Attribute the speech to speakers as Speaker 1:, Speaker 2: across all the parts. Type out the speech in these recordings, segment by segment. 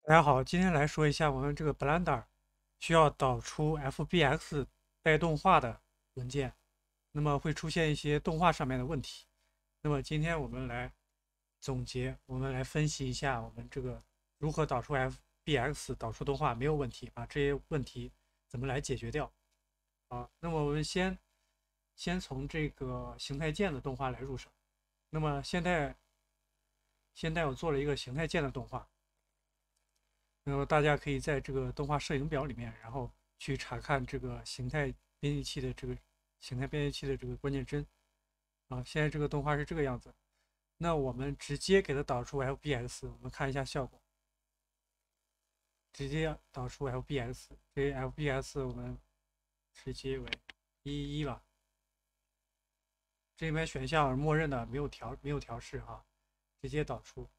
Speaker 1: 大家好，今天来说一下我们这个 Blender 需要导出 FBX 带动画的文件，那么会出现一些动画上面的问题。那么今天我们来总结，我们来分析一下我们这个如何导出 FBX 导出动画没有问题，把这些问题怎么来解决掉。好，那么我们先从这个形态键的动画来入手。那么现在我做了一个形态键的动画。那么大家可以在这个动画摄影表里面，然后去查看这个形态编辑器的这个关键帧啊。现在这个动画是这个样子，那我们直接给它导出 FBX，我们看一下效果。直接导出 FBX，这 FBX 我们直接为11吧。这里面选项默认的没有调试哈，直接导出。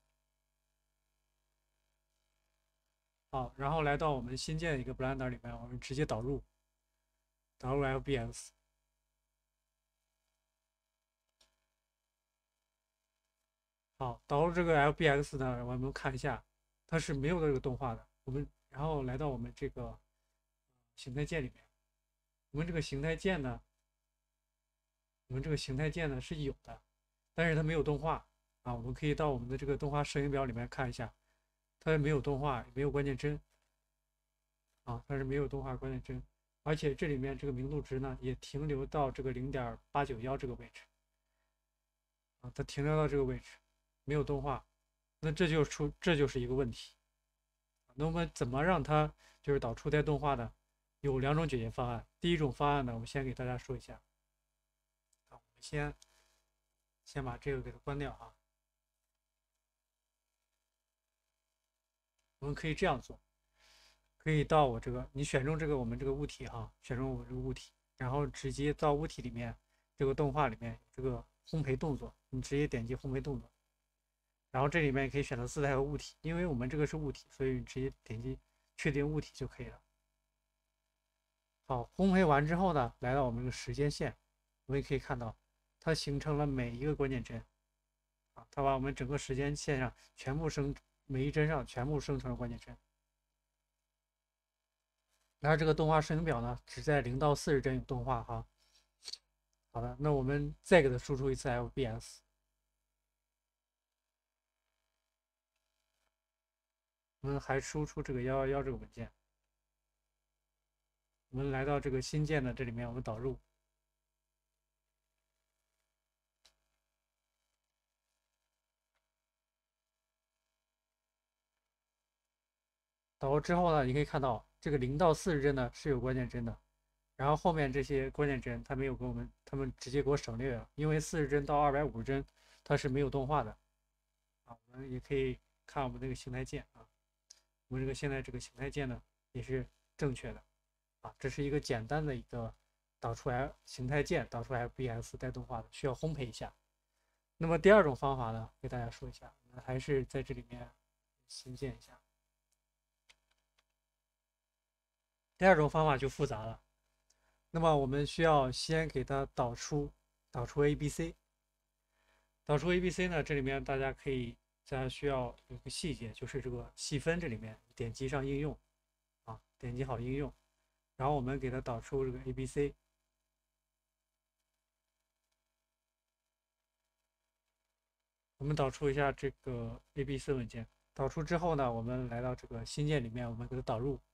Speaker 1: 好，然后来到我们新建一个 Blender 里面，我们直接导入 FBX。好，导入这个 FBX 呢，我们看一下，它是没有这个动画的。然后来到我们这个形态键里面，我们这个形态键呢，是有的，但是它没有动画啊。我们可以到我们的这个动画摄影表里面看一下，它没有动画，也没有关键帧啊，它是没有动画关键帧，而且这里面这个明度值呢也停留到这个0.891这个位置啊，它停留到这个位置，没有动画，那这就是一个问题。那我们怎么让它就是导出带动画呢？有两种解决方案。第一种方案呢，我们先给大家说一下。啊，我们先把这个给它关掉啊。我们可以这样做，可以到我这个，你选中这个我们这个物体哈，选中我这个物体，然后直接到物体里面这个动画里面这个烘焙动作，你直接点击烘焙动作，然后这里面也可以选择自带和物体，因为我们这个是物体，所以你直接点击确定物体就可以了。好，烘焙完之后呢，来到我们这个时间线，我们也可以看到，它形成了每一个关键帧啊，它把我们整个时间线上每一帧上全部生成了关键帧。然后这个动画摄影表呢，只在0到40帧有动画哈。好的，那我们再给它输出一次 FBX，我们还输出这个111这个文件。我们来到这个新建的这里面，我们导入。导入之后呢，你可以看到这个0到40帧呢是有关键帧的，然后后面这些关键帧它没有给我们，他们直接给我省略了，因为40帧到250帧它是没有动画的啊。我们也可以看我们这个形态键啊，我们现在这个形态键呢也是正确的啊。这是一个简单的一个导出来形态键导出 FBX 带动画的，需要烘焙一下。那么第二种方法呢，给大家说一下，我们还是在这里面新建一下。第二种方法就复杂了，那么我们需要先给它导出 ABC， 导出 ABC 呢，这里面大家需要有个细节，就是这个细分这里面点击上应用啊，点击好应用，然后我们给它导出这个 ABC， 我们导出一下这个 ABC 文件，导出之后呢，我们来到这个新建里面，我们给它导入。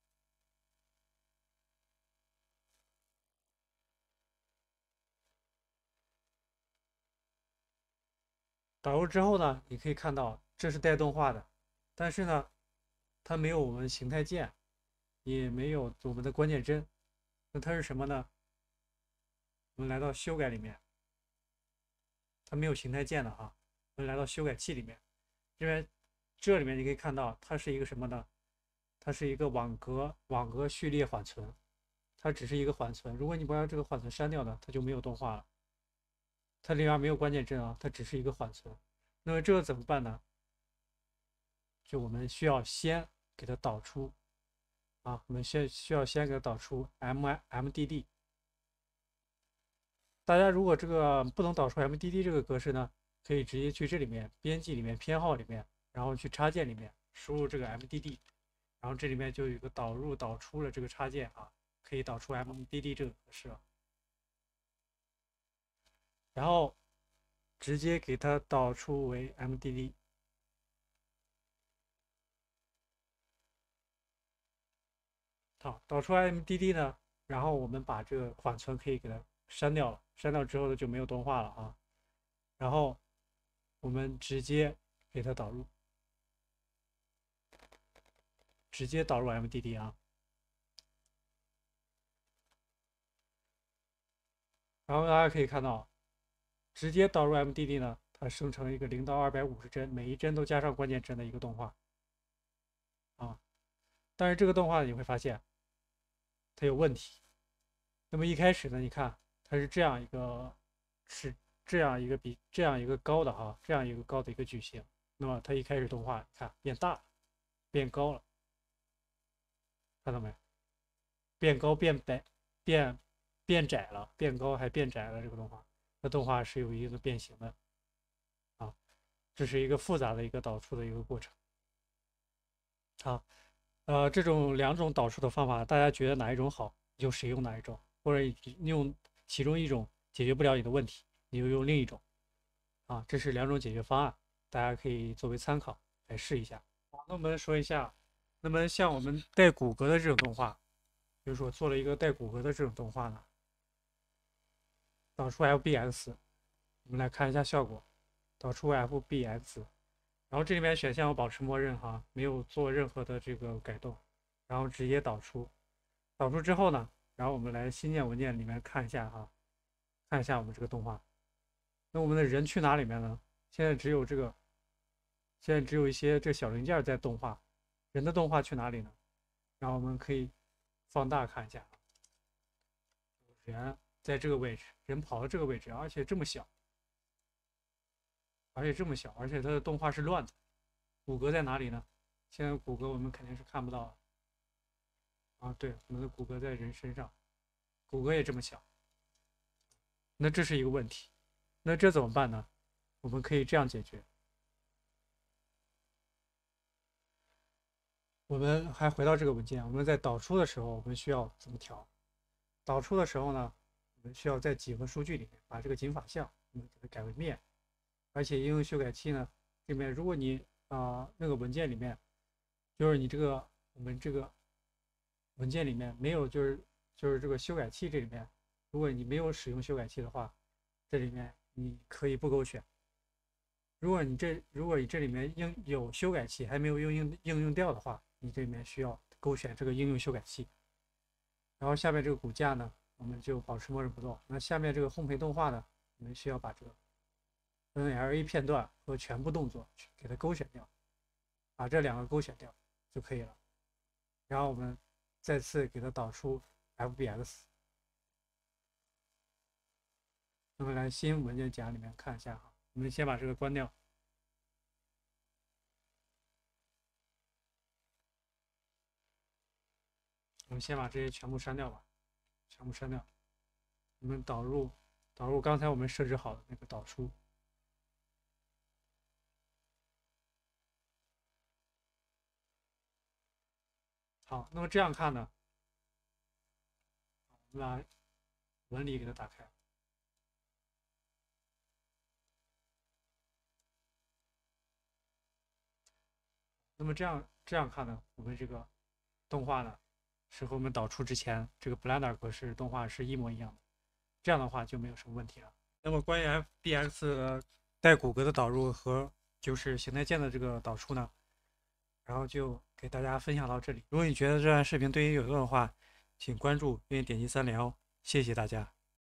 Speaker 1: 导入之后呢，你可以看到这是带动画的，但是呢，它没有我们形态键，也没有我们的关键帧，那它是什么呢？我们来到修改里面，它没有形态键的啊。我们来到修改器里面，因为这里面你可以看到它是一个什么呢？它是一个网格序列缓存，它只是一个缓存。如果你不让这个缓存删掉呢，它就没有动画了。它里面没有关键帧啊，它只是一个缓存。那么这个怎么办呢？就我们需要先给它导出啊，我们需要先给它导出 MDD。大家如果这个不能导出 MDD 这个格式呢，可以直接去这里面编辑里面偏好里面，然后去插件里面输入这个 MDD，然后这里面就有一个导入导出的这个插件啊，可以导出 MDD 这个格式，然后直接给它导出为 MDD。好，导出 MDD 呢，然后我们把这个缓存可以给它删掉了，删掉之后呢就没有动画了啊。然后我们直接给它导入，直接导入 MDD 啊。然后大家可以看到，直接导入 MDD 呢，它生成一个0到250帧，每一帧都加上关键帧的一个动画啊。但是这个动画你会发现它有问题。那么一开始呢，你看它是这样一个，是这样一个比这样一个高的哈，这样一个高的一个矩形。那么它一开始动画，你看变大了，变高了，看到没？变高变窄，变窄了，变高还变窄了。这个动画，它动画是有一定的变形的啊，这是一个复杂的一个导出的一个过程。好，这种两种导出的方法，大家觉得哪一种好，你就使用哪一种，或者用其中一种解决不了你的问题，你就用另一种啊，这是两种解决方案，大家可以作为参考来试一下。好，那我们说一下，那么像我们带骨骼的这种动画，比如说做了一个带骨骼的这种动画呢，导出 FBX，我们来看一下效果，导出 FBX，然后这里面选项我保持默认哈，没有做任何的这个改动，然后直接导出，导出之后呢，然后我们来新建文件里面看一下哈，看一下我们这个动画，那我们的人去哪里面呢？现在只有这个，现在只有一些这小零件在动画，人的动画去哪里呢？然后我们可以放大看一下，人在这个位置，人跑到这个位置，而且这么小，而且它的动画是乱的。骨骼在哪里呢？现在骨骼我们肯定是看不到的啊。对，我们的骨骼在人身上，骨骼也这么小，那这是一个问题。那这怎么办呢？我们可以这样解决。我们还回到这个文件，我们在导出的时候，我们需要怎么调？导出的时候呢，我们需要在几何数据里面把这个仅法项我们给它改为面，而且应用修改器呢里面，如果你那个文件里面，就是你这个我们这个文件里面没有，就是这个修改器这里面，如果你没有使用修改器的话，这里面你可以不勾选。如果你这里面有修改器还没有应用掉的话，你这里面需要勾选这个应用修改器。然后下面这个骨架呢，我们就保持默认不动。那下面这个烘焙动画呢，我们需要把这个 NLA 片段和全部动作给它勾选掉，把这两个勾选掉就可以了。然后我们再次给它导出 FBX。那么来新文件夹里面看一下哈，我们先把这个关掉。我们先把这些全部删掉吧，全部删掉。我们导入刚才我们设置好的那个导出。好，那么这样看呢，我们把纹理给它打开。那么这样看呢，我们这个动画呢，是和我们导出之前这个 Blender 格式动画是一模一样的。这样的话就没有什么问题了。那么关于 FBX 带骨骼的导入和就是形态键的这个导出呢，然后就给大家分享到这里。如果你觉得这段视频对你有用的话，请关注并点击3连哦，谢谢大家。